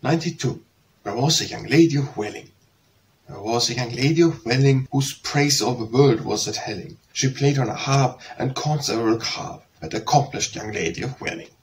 92. There was a young lady of Welling. There was a young lady of Welling, whose praise all the world was a telling. She played on a harp and caught several carp, that accomplished young lady of Welling.